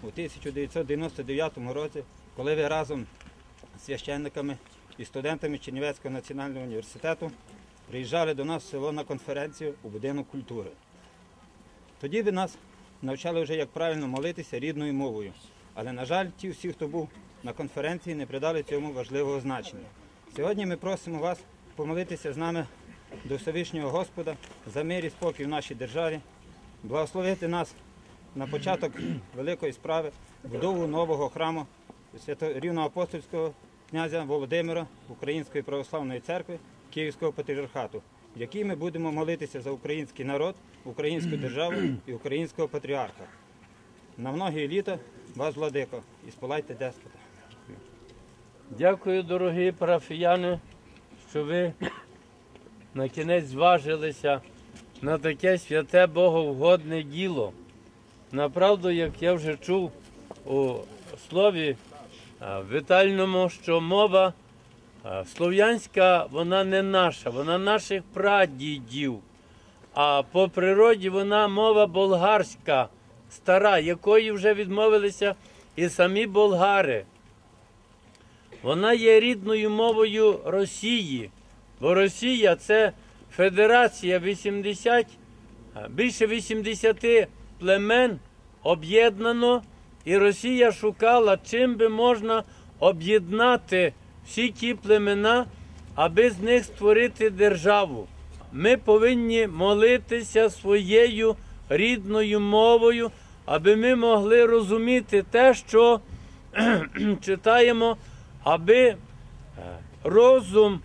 у 1999 році, коли ви разом з священниками і студентами Чернівецького національного університету приїжджали до нас в село на конференцію у Будинок культури. Тоді ви нас навчали вже, як правильно молитися рідною мовою. Але, на жаль, ті всі, хто був на конференції, не придали цьому важливого значення. Сьогодні ми просимо вас помолитися з нами до Всевишнього Господа за мир і спокій в нашій державі, благословити нас на початок великої справи, будову нового храму Рівноапостольського князя Володимира Української православної церкви Київського патріархату, в якій ми будемо молитися за український народ, українську державу і українського патріарха. На многі літа вас, владико, і сполайте деспота. Дякую, дорогі парафіяни, що ви на кінець зважилися на таке святе боговгодне діло. Направду, як я вже чув у слові вітальному, що мова слов'янська, вона не наша, вона наших прадідів, а по природі вона мова болгарська, стара, якої вже відмовилися і самі болгари. Вона є рідною мовою Росії, бо Росія – це федерація більше 80 племен об'єднано, і Росія шукала, чим би можна об'єднати всі ті племена, аби з них створити державу. Ми повинні молитися своєю рідною мовою, аби ми могли розуміти те, що читаємо, аби розум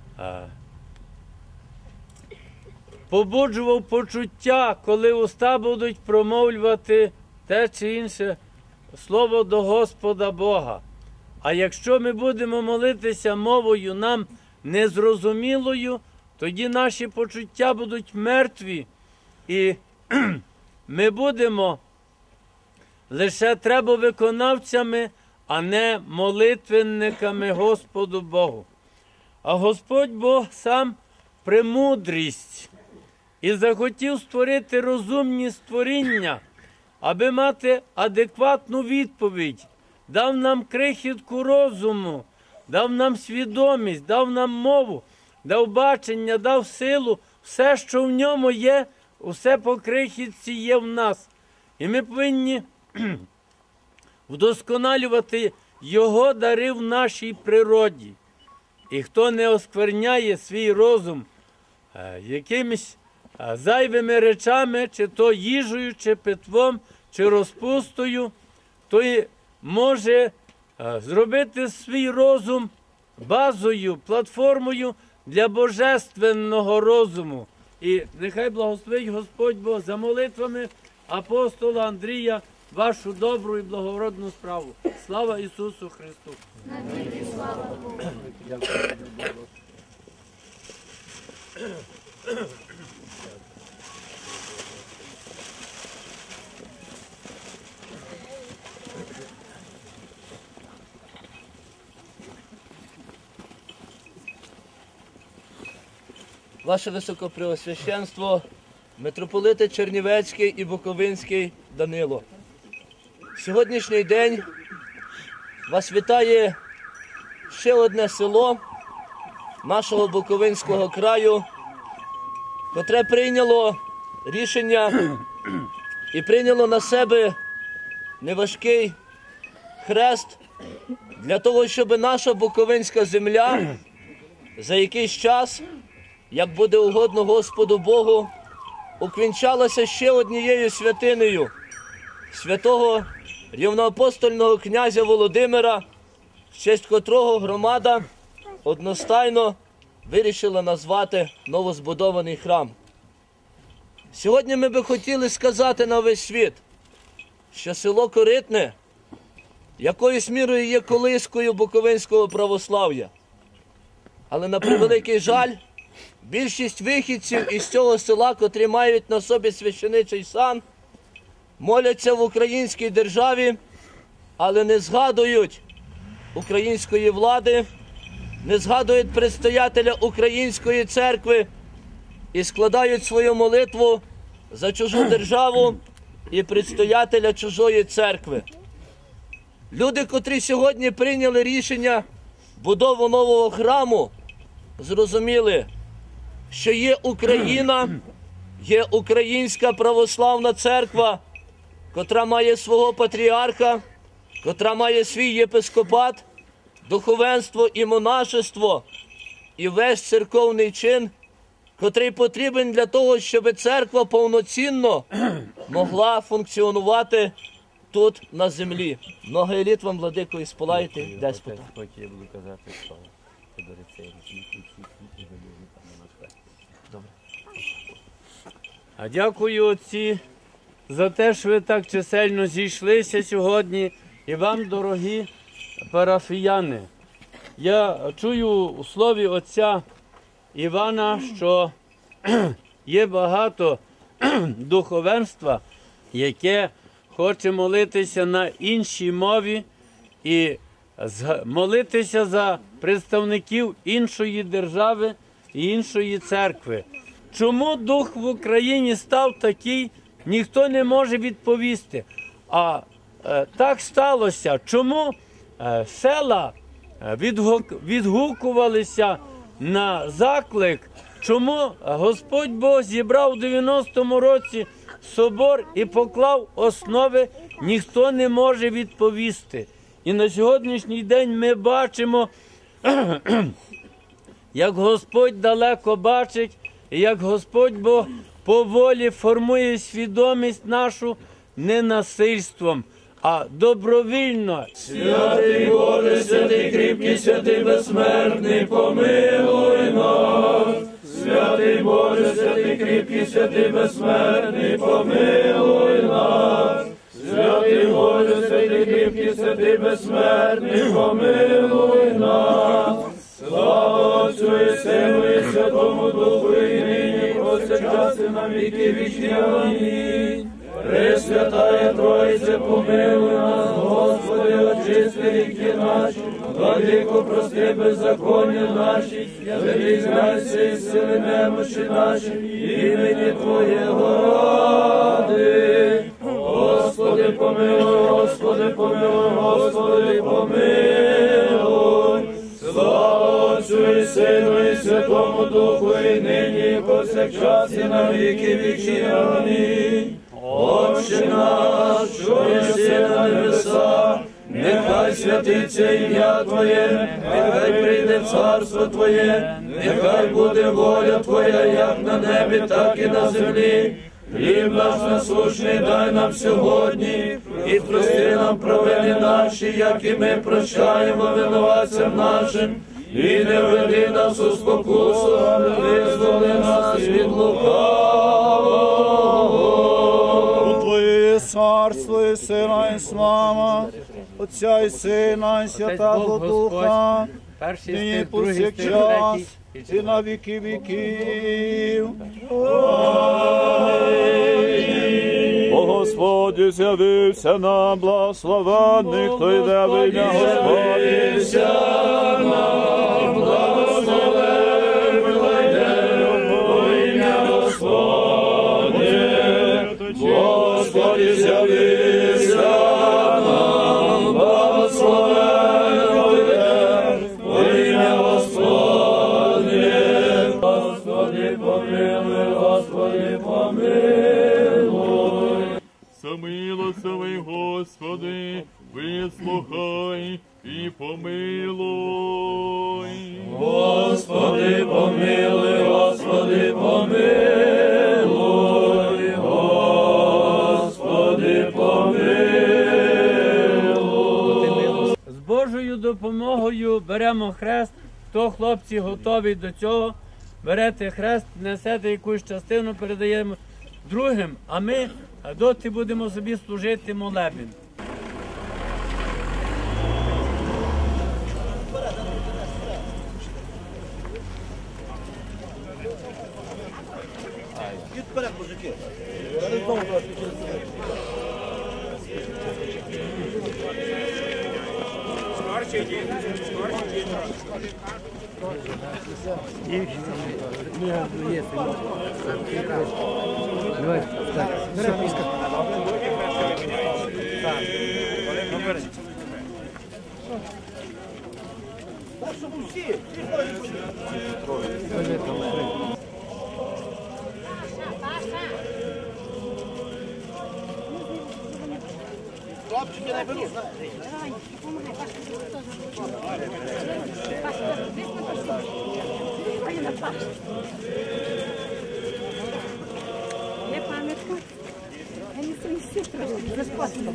побуджував почуття, коли уста будуть промовлювати те чи інше слово до Господа Бога. А якщо ми будемо молитися мовою нам незрозумілою, тоді наші почуття будуть мертві, і ми будемо лише требовиконавцями, а не молитвенниками Господу Богу. А Господь Бог сам премудрість і захотів створити розумні створіння, аби мати адекватну відповідь. Дав нам крихітку розуму, дав нам свідомість, дав нам мову, дав бачення, дав силу. Все, що в ньому є, усе по крихітці є в нас. І ми повинні вдосконалювати Його дари в нашій природі. І хто не оскверняє свій розум якимись зайвими речами, чи то їжею, чи питвом, чи розпустою, той може зробити свій розум базою, платформою для божественного розуму. І нехай благословить Господь Бог за молитвами апостола Андрія вашу добру і благородну справу. Слава Ісусу Христу! Навіки слава Богу! Ваше Високопреосвященство, митрополити Чернівецький і Буковинський Данило. Сьогоднішній день вас вітає ще одне село нашого Буковинського краю, котре прийняло рішення і прийняло на себе неважкий хрест для того, щоб наша Буковинська земля за якийсь час, як буде угодно Господу Богу, увінчалася ще однією святинею святого рівноапостольного князя Володимира, в честь котрого громада одностайно вирішила назвати новозбудований храм. Сьогодні ми би хотіли сказати на весь світ, що село Коритне якоюсь мірою є колискою буковинського православ'я. Але на превеликий жаль, більшість вихідців із цього села, котрі мають на собі священичий сан, моляться в українській державі, але не згадують української влади, не згадують предстоятеля української церкви і складають свою молитву за чужу державу і предстоятеля чужої церкви. Люди, котрі сьогодні прийняли рішення будову нового храму, зрозуміли, що є Україна, є Українська православна церква, котра має свого патріарха, котра має свій єпископат, духовенство і монашество, і весь церковний чин, котрий потрібен для того, щоб церква повноцінно могла функціонувати тут, на землі. Много еліт вам, владико, і сполайте, деспота. Я буду казати слово. Добре. А дякую, отці, за те, що ви так чисельно зійшлися сьогодні. І вам, дорогі парафіяни. Я чую у слові отця Івана, що є багато духовенства, яке хоче молитися на іншій мові і молитися за представників іншої держави і іншої церкви. Чому дух в Україні став такий, ніхто не може відповісти. А так сталося. Чому села відгукувалися на заклик, чому Господь Бог зібрав у 90-му році собор і поклав основи, ніхто не може відповісти. І на сьогоднішній день ми бачимо, як Господь далеко бачить, і як Господь Бог поволі формує свідомість нашу не насильством, а добровільно. Святий Боже, святий кріпкий, святий безсмертний, помилуй нас. Святий Боже, святий кріпкий, святий безсмертний, помилуй нас. Святий Боже, святий кріпкий, святий безсмертний, помилуй нас. Слава Отцю і Сину і Святому Духу, і нині, повсякчас і на віки вічні. Амінь. Пресвятая Троїця, помилуй нас, Господи, очисти гріхи наші, владико, прости беззаконня наші, велій знайся і сили немощі наші, імені Твоєго ради. Господи, помилуй, Господи, помилуй, Господи, помилуй. Слава Отцю і Сину і Святому Духу, і нині, і повсякчас, і на віки вічні. Амінь. Отче наш, що єси на небесах, нехай святиться ім'я Твоє, нехай прийде царство Твоє, нехай буде воля Твоя, як на небі, так і на землі. Хліб наш насущний дай нам сьогодні, і прости нам провини наші, як і ми прощаємо винуватцям нашим. І не введи нас у спокусу, але визволи нас від лукавого. Твоє царство і сила і слава, Отця і Сина і Святого Духа, Перший нині стих, другий стих, повсякчас третій. і на віки віків. Бо Господь з'явився нам, благословенний, хто йде в ім'я Господнє. Господи, з'явився нам, благословенний во ім'я Господнє. Господи, помилуй, Господи, помилуй. Самилостивий Господи, вислухай і помилуй. Господи, помилуй, Господи, помилуй, Господи, помилуй. З Божою допомогою беремо хрест. Хто, хлопці, готові до цього, берете хрест, несете якусь частину, передаємо другим, а ми доти будемо собі служити молебен. Хлопчики не беруть. Не пам'ятка. Я не сумісю трошки. Розпасимо.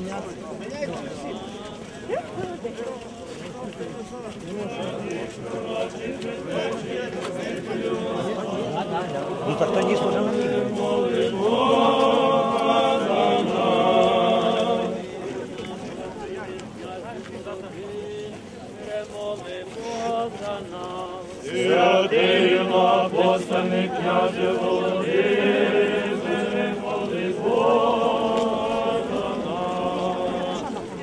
Ну так тоді служимо. Святий апостольний княже Володимире, моли Бога за нас.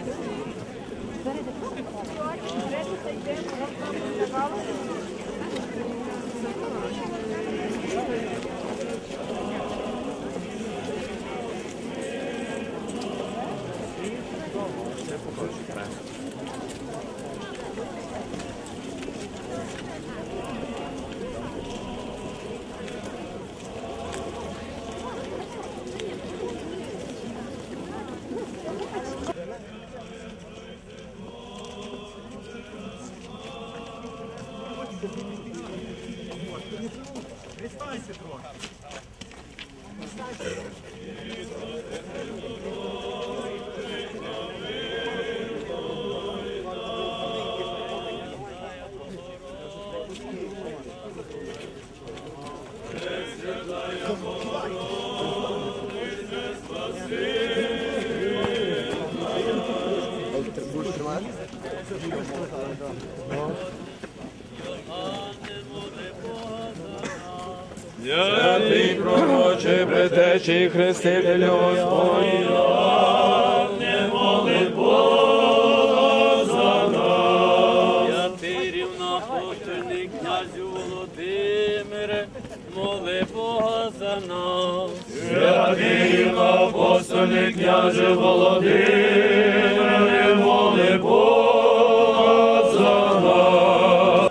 Святий пророче, предтечі Хрестителю Господній, не моли Бога за нас. Святий рівноапостольний князю Володимире, моли Бога за нас. Святий апостольний княже Володимире, моли Бога за нас.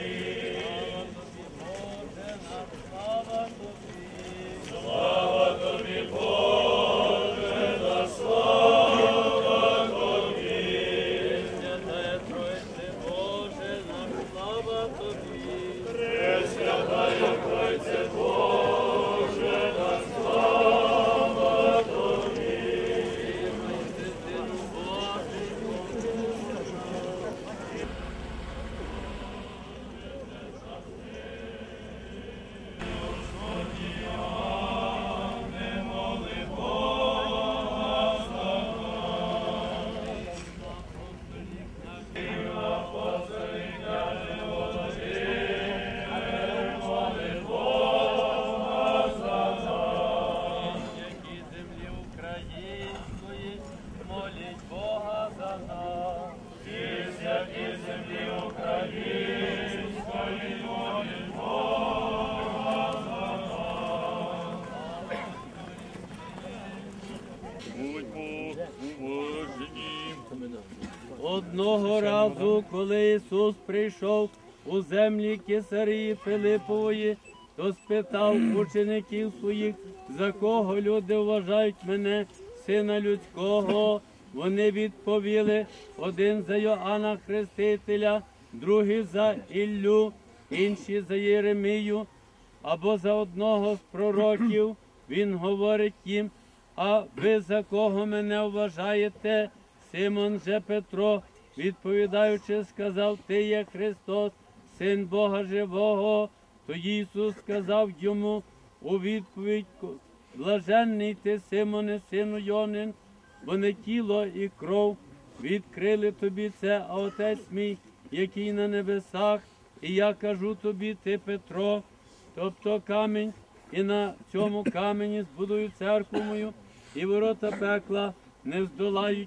Одного разу, коли Ісус прийшов у землі Кесарії Филипової, то спитав учеників своїх, за кого люди вважають мене, Сина Людського. Вони відповіли: один за Йоанна Хрестителя, другий за Іллю, інші за Єремію, або за одного з пророків. Він говорить їм: а ви за кого мене вважаєте? Симон же Петро, відповідаючи, сказав: ти є Христос, Син Бога живого. Тоді Ісус сказав йому у відповідь: блаженний ти, Симоне, сину Йонин, бо не тіло і кров відкрили тобі це, а Отець мій, який на небесах. І я кажу тобі, ти Петро, тобто камінь, і на цьому камені збудую церкву мою, і ворота пекла не здолають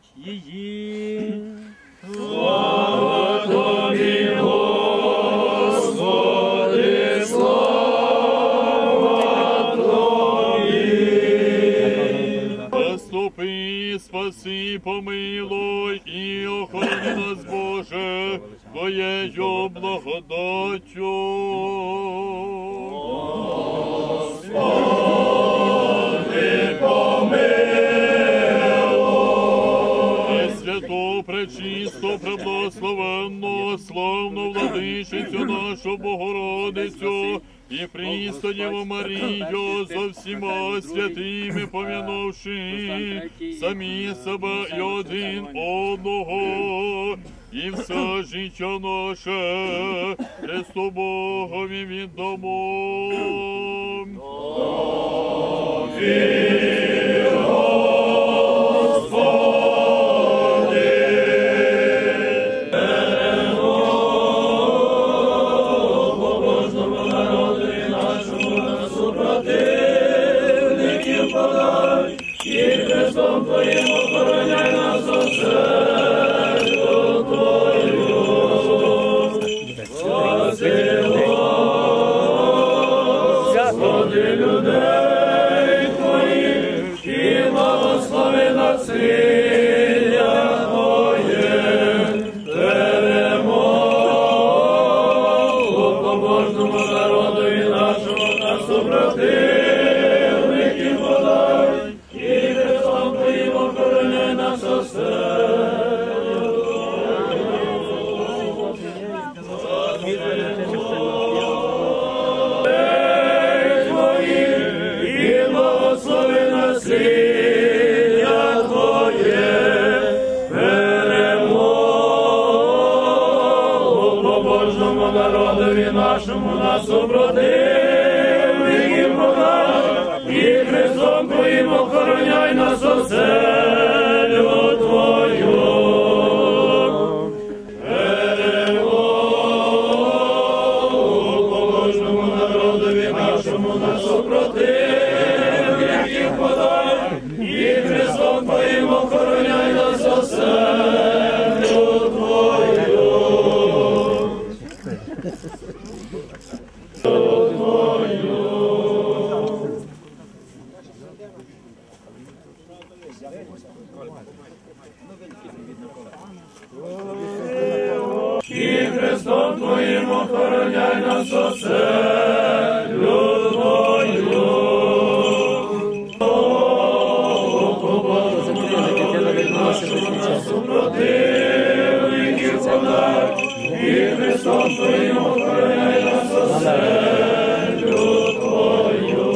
її. Слава тобі, Господи, слава тобі. Заступи, спаси, і помилуй, і охорони нас, Боже, Твоєю благодаттю. Господи, помилуй. Святу, пречисту, преблагословенну, славну владичицю нашу Богородицю, і пристаніву Марію зо всіма святими помянувши самі себе і один одного, і все життя наше Христу Богові віддамо. Народові нашому нас обродив, і подай, і Христом Твоїм охороняй нас оселю Твою. Побожному народові нашому нас обродив, і подай, і Христом Твоїм охороняй нас оселю Твою. І Христом Твоїм охороняй нас оселю Твою. Супротивників подай, і Христом Твоїм охороняй нас оселю Твою.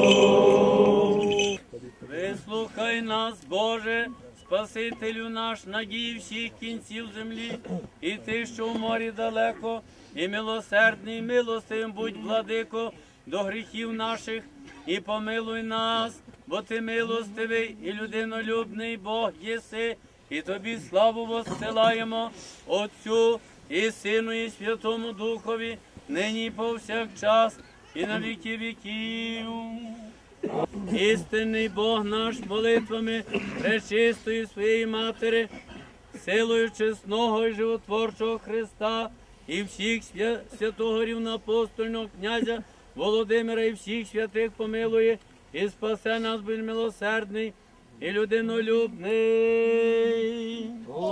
Вислухай нас, Боже, Спасителю наш, надії всіх кінців землі, і ти, що в морі далеко, і милосердний, милостивим будь, владико, до гріхів наших, і помилуй нас, бо ти милостивий і людинолюбний Бог єси, і тобі славу воссилаємо, Отцю і Сину, і Святому Духові, нині і повсякчас, і на віки віків. Істинний Бог наш, молитвами пречистої своєї Матері, силою чесного і животворчого Христа і всіх святого рівноапостольного князя Володимира і всіх святих помилує і спасе нас, будь милосердний і людинолюбний.